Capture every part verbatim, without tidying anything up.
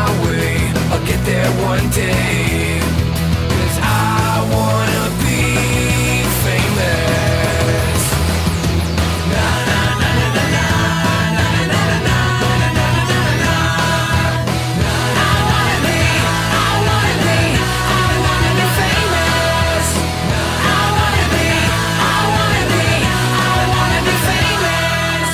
my way, I'll get there one day. 'Cause I wanna be famous. Na na na na na na na na na na na na na na. I wanna be, I wanna be, I wanna be famous. I wanna be, I wanna be, I wanna be famous.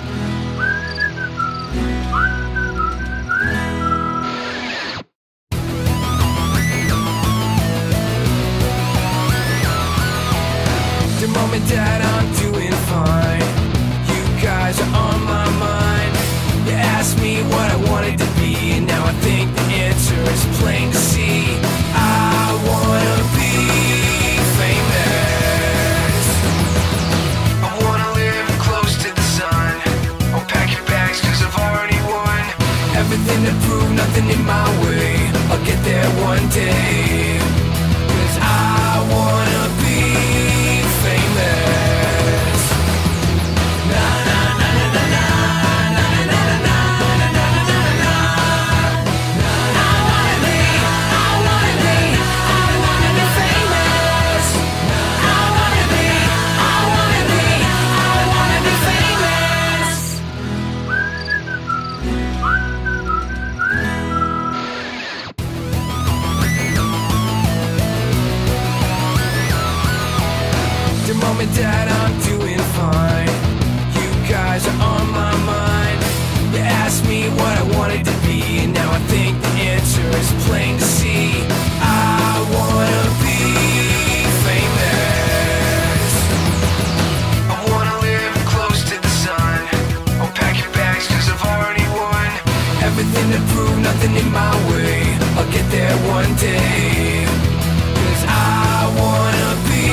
The moment that I'm doing fine, you guys are on my mind. You asked me what I wanted to be, and now I think the answer is plain to see. I wanna be famous. I wanna live close to the sun. I'll pack your bags 'cause I've already won. Everything to prove, nothing in my way, I'll get there one day. 'Cause I wanna be famous. Na na na na na na na na na na na na na na. I wanna be, I wanna be, I wanna be famous. I wanna be, I wanna be, I wanna be famous. The moment that I'm doing fine, you guys are on my mind. You asked me what I wanted to be, and now I think the answer is plain to see. I wanna be famous. I wanna live close to the sun. I'll pack your bags 'cause I've already won. Everything to prove, nothing in my way, I'll get there one day. 'Cause I wanna be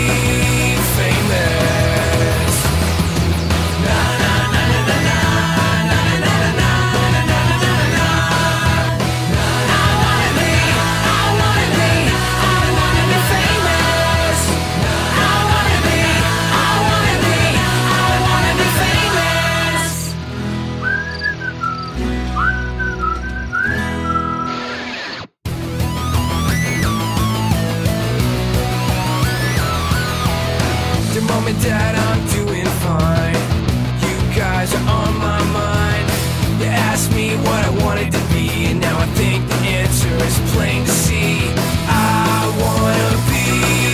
famous. Na na na na na na na na na na na na na na. I wanna be, I wanna be, I wanna be famous. I wanna be, I wanna be, I wanna be famous. The moment that I'm doing fine, you guys are on my mind. You asked me what I wanted to be, and now I think the answer is plain to see. I wanna be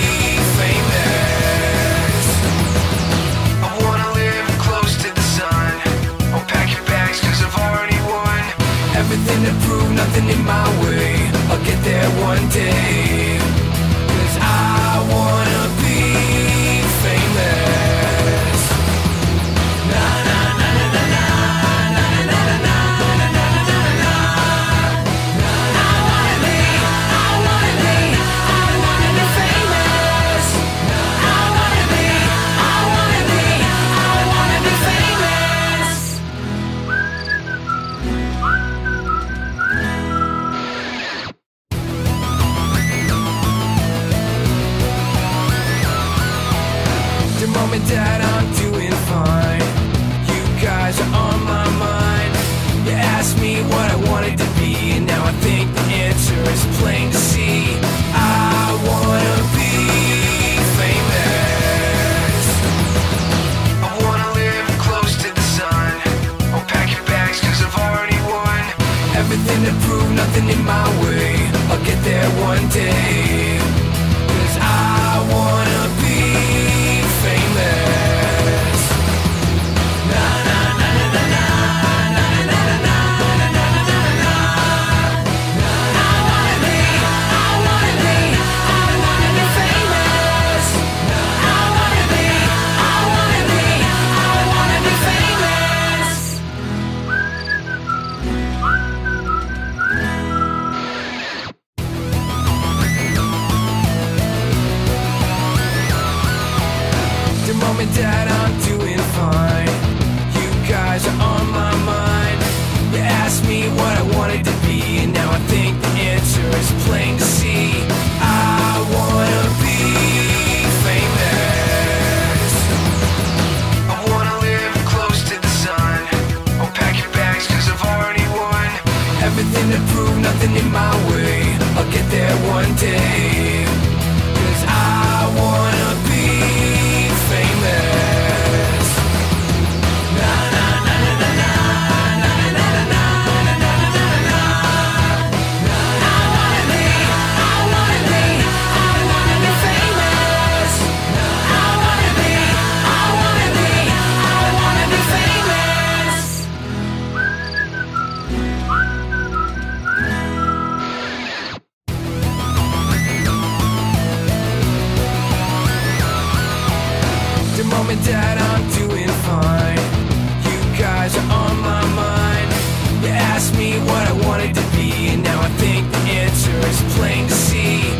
famous. I wanna live close to the sun. I'll pack your bags 'cause I've already won. Everything to prove, nothing in my way, I'll get there one day. 'Cause I wanna be famous. Na na na na na na na na na na na na na na. I wanna be, I wanna be, I wanna be famous. I wanna be, I wanna be, I wanna be famous. The moment that I'm doing fine, you guys are on my mind. You asked me what I wanted to be, and now I think the answer is plain to see. I wanna be famous. I wanna live close to the sun. I'll pack your bags 'cause I've already won. Everything to prove, nothing in my way, I'll get there one day. 'Cause I wanna be famous. Na na na na na na na na na na na na na na. I wanna be, I wanna be, I wanna be famous. I wanna be, I wanna be, I wanna be famous. prove nothing in my way. I'll get there one day, 'cause I wanna be famous. Na na na na na na na na na na na na na na. I wanna be, I wanna be, I wanna be famous. I wanna be, I wanna be, I wanna be famous. The moment that I'm doing fine, you guys are on my mind. You asked me what I wanted to be, and now I think the answer is plain to see.